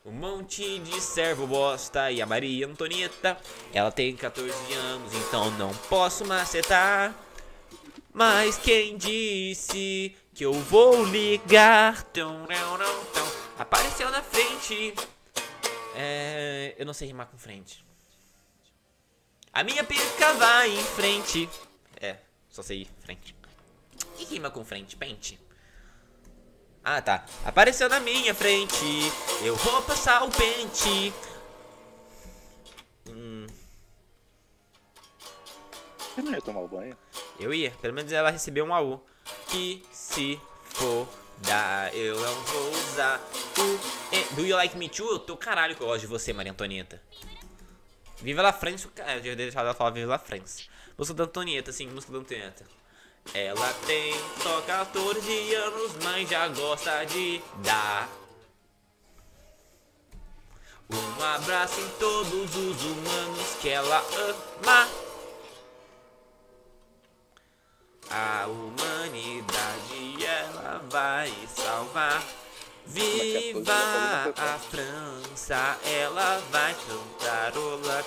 Um monte de servo bosta. E a Maria Antonieta, ela tem 14 anos, então não posso macetar. Mas quem disse que eu vou ligar? Apareceu na frente. Eu não sei rimar com frente. A minha pica vai em frente. Só sei frente. E rima com frente? Pente. Ah, tá. Apareceu na minha frente. Eu vou passar o pente. Você não ia tomar o banho? Eu ia. Pelo menos ela recebeu um AU. Que se for dar, eu não vou usar o... Do you like me too? Eu tô caralho que eu gosto de você, Maria Antonieta. Viva la France. Eu devia deixar ela falar Viva la France. Música da Antonieta, sim, música da Antonieta. Ela tem só 14 anos, mas já gosta de dar um abraço em todos os humanos que ela ama. A humanidade ela vai salvar. Viva a França, ela vai cantarolar.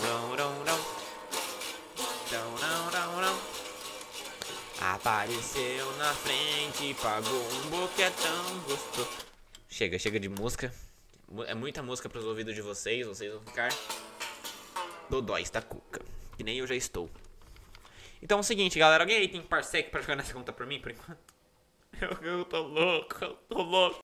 Apareceu na frente, pagou um boquetão gostoso. Chega de música. É muita música para os ouvidos de vocês. Vocês vão ficar dodóis da cuca, que nem eu já estou. Então é o seguinte, galera. Alguém aí tem Parsec pra jogar nessa conta por mim, por enquanto? Eu tô louco,